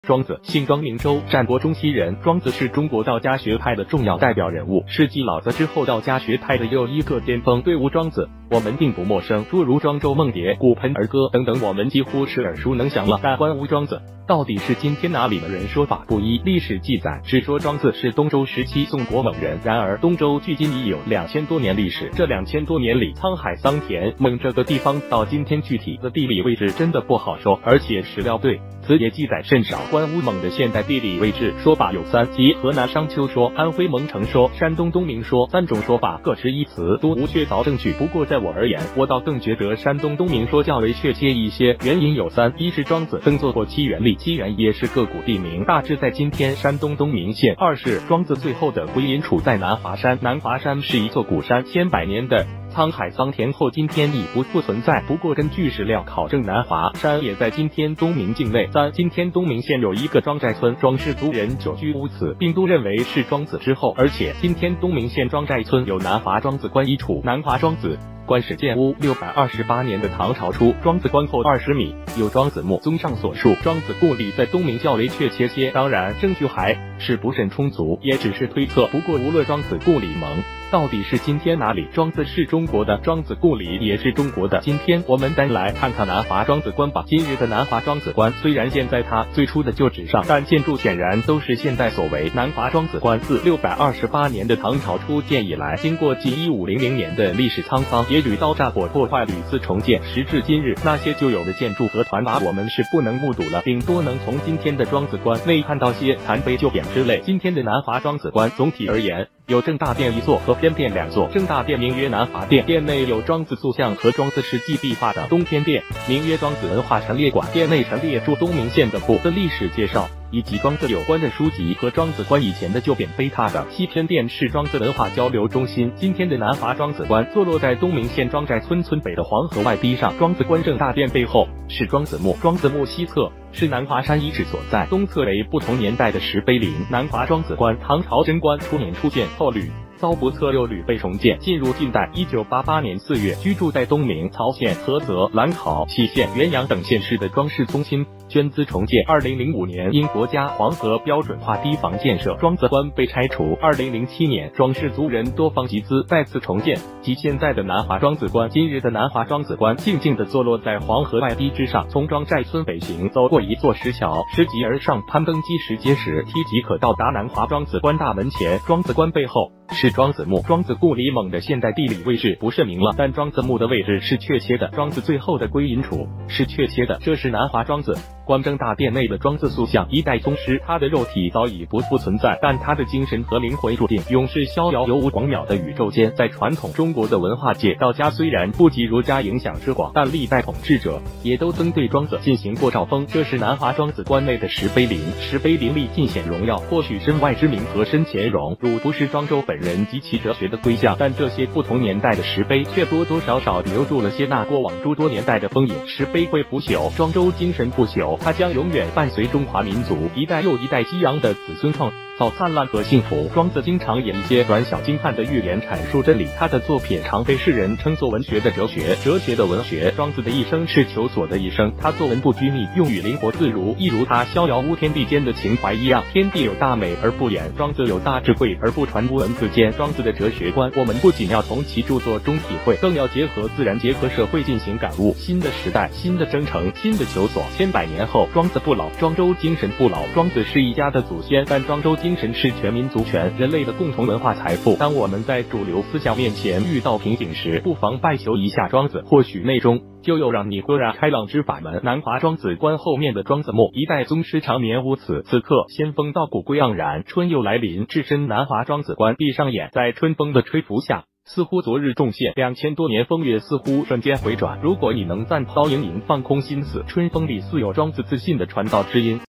庄子，姓庄，名周，战国中期人。庄子是中国道家学派的重要代表人物，是继老子之后道家学派的又一个巅峰队伍。庄子我们并不陌生，诸如庄周梦蝶、骨盆儿歌等等，我们几乎是耳熟能详了。但关于庄子到底是今天哪里的人，说法不一。历史记载只说庄子是东周时期宋国蒙人，然而东周距今已有2000多年历史，这2000多年里，沧海桑田，蒙这个地方到今天具体的地理位置真的不好说，而且史料对此也记载甚少。关于蒙的现代地理位置说法有三，即河南商丘说、安徽蒙城说、山东东明说，三种说法各执一词，都无确凿证据。不过在我而言，我倒更觉得山东东明说较为确切一些，原因有三：一是庄子曾做过七原历，七原也是个古地名，大致在今天山东东明县；二是庄子最后的归隐处在南华山，南华山是一座古山，千百年的沧海桑田后今天已不存在，不过根据史料考证，南华山也在今天东明境内。三，今天东明县有一个庄寨村，庄氏族人久居无此，并都认为是庄子之后，而且今天东明县庄寨村有南华庄子观一处，南华庄子观始建屋628年的唐朝初，庄子观后20米有庄子墓。综上所述，庄子故里在东明较为确切些，当然证据还是不甚充足，也只是推测。不过无论庄子故里蒙到底是今天哪里，庄子是中国的，庄子故里也是中国的。今天我们单来看看南华庄子观吧。今日的南华庄子观虽然建在它最初的旧址上，但建筑显然都是现代所为。南华庄子观自628年的唐朝初建以来，经过近1500年的历史沧桑，也屡遭战火破坏，屡次重建。时至今日，那些旧有的建筑和团瓦我们是不能目睹了，顶多能从今天的庄子观内看到些残碑旧匾之类。今天的南华庄子观总体而言，有正大殿一座和偏殿2座。正大殿名曰南华殿，殿内有庄子塑像和庄子史记壁画的东偏殿名曰庄子文化陈列馆，殿内陈列著东明县的部的历史介绍以及庄子有关的书籍和庄子观以前的旧匾碑拓的。西偏殿是庄子文化交流中心。今天的南华庄子观坐落在东明县庄寨村北的黄河外堤上，庄子观正大殿背后是庄子墓，庄子墓西侧是南华山遗址所在，东侧为不同年代的石碑林。南华庄子观唐朝贞观初年初建，后屡遭不测，又屡被重建。进入近代1988年4月，居住在东明、曹县、菏泽、兰考、杞县、原阳等县市的庄氏宗亲捐资重建。2005年因国家黄河标准化堤防建设，庄子观被拆除。2007年，庄氏族人多方集资再次重建，即现在的南华庄子观。今日的南华庄子观静静地坐落在黄河外堤之上，从庄寨村北行，走过一座石桥，拾级而上，攀登基石阶时，梯即可到达南华庄子观大门前。庄子观背后是庄子墓。庄子故里蒙的现代地理位置不甚明了，但庄子墓的位置是确切的，庄子最后的归隐处是确切的。这是南华庄子观正大殿内的庄子塑像，一代宗师，他的肉体早已不存在，但他的精神和灵魂注定永世逍遥，游无广渺的宇宙间。在传统中国的文化界，道家虽然不及儒家影响之广，但历代统治者也都曾对庄子进行过诏封。这是南华庄子观内的石碑林，石碑林立尽显荣耀，或许身外之名和身前荣辱不是庄周本人及其哲学的归向，但这些不同年代的石碑却多多少少留住了些那过往诸多年代的风影。石碑会不朽，庄周精神不朽，它将永远伴随中华民族一代又一代激扬的子孙创造灿烂和幸福。庄子经常以一些短小精悍的寓言阐述真理，他的作品常被世人称作文学的哲学，哲学的文学。庄子的一生是求索的一生，他作文不拘泥，用语灵活自如，一如他逍遥无天地间的情怀一样。天地有大美而不言，庄子有大智慧而不传，文字间庄子的哲学观，我们不仅要从其著作中体会，更要结合自然，结合社会进行感悟。新的时代，新的征程，新的求索。千百年后，庄子不老，庄周精神不老。庄子是一家的祖先，但庄周精神是全民族全人类的共同文化财富。当我们在主流思想面前遇到瓶颈时，不妨拜求一下庄子，或许内中就有让你豁然开朗之法门。南华庄子观后面的庄子墓，一代宗师长眠无此，此刻仙风道骨归盎然，春又来临。置身南华庄子观，闭上眼，在春风的吹拂下，似乎昨日重现2000多年风月，似乎瞬间回转。如果你能暂抛盈盈，放空心思，春风里似有庄子自信的传道之音。